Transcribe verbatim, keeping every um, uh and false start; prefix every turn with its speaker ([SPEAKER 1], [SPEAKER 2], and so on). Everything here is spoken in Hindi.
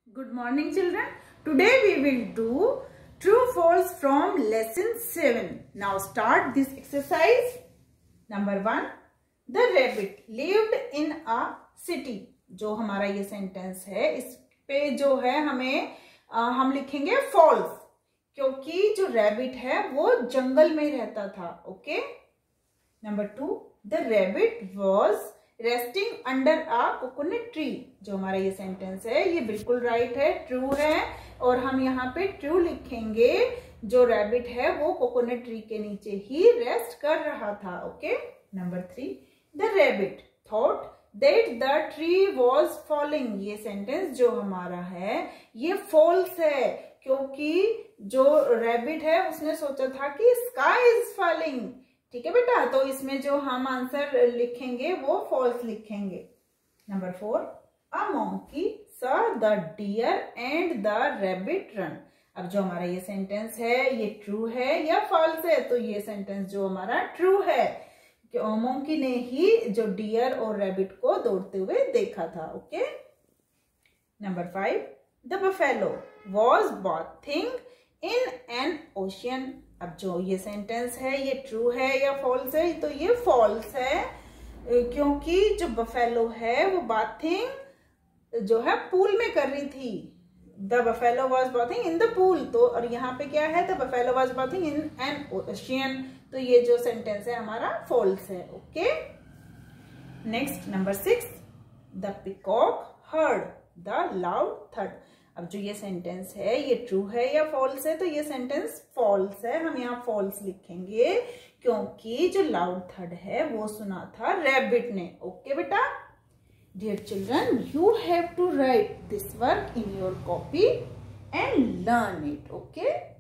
[SPEAKER 1] Good morning, children. Today we will do true false from lesson seven. Now start this exercise. Number one, the rabbit lived in a city. जो हमारा ये सेंटेंस है इस पे जो है हमें आ, हम लिखेंगे false, क्योंकि जो रैबिट है वो जंगल में रहता था. Okay. Number two, the rabbit was resting under a coconut tree. जो हमारा ये सेंटेंस है ये बिल्कुल राइट है, ट्रू है, और हम यहाँ पे ट्रू लिखेंगे. जो रैबिट है वो कोकोनट ट्री के नीचे ही रेस्ट कर रहा था. Okay. Number three, the rabbit thought that the tree was falling. ये सेंटेंस जो हमारा है ये फॉल्स है, क्योंकि जो रैबिट है उसने सोचा था कि स्काई इज फॉलिंग. ठीक है बेटा, तो इसमें जो हम आंसर लिखेंगे वो फॉल्स लिखेंगे. Number four, a monkey saw the deer and the rabbit run. अब जो हमारा ये सेंटेंस है ये ट्रू है या फॉल्स है? तो ये सेंटेंस जो हमारा ट्रू है, मंकी ने ही जो डियर और रैबिट को दौड़ते हुए देखा था. Okay. Number five, the buffalo was bathing in an ocean. अब जो ये सेंटेंस है ये ट्रू है या फॉल्स है? तो ये फॉल्स है, क्योंकि जो बफेलो है वो बाथिंग जो है पूल में कर रही थी. The buffalo was bathing in the pool. तो और यहाँ पे क्या है? The buffalo was bathing in an ocean. तो ये जो सेंटेंस है हमारा फॉल्स है. Okay. Next, number six, the peacock heard the loud thud. अब जो ये सेंटेंस है ये ट्रू है या फॉल्स है? तो ये सेंटेंस फॉल्स है. हम यहाँ फॉल्स लिखेंगे, क्योंकि जो लाउड थर्ड है वो सुना था रैबिट ने. ओके बेटा. Dear children, you have to write this work in your copy and learn it. Okay.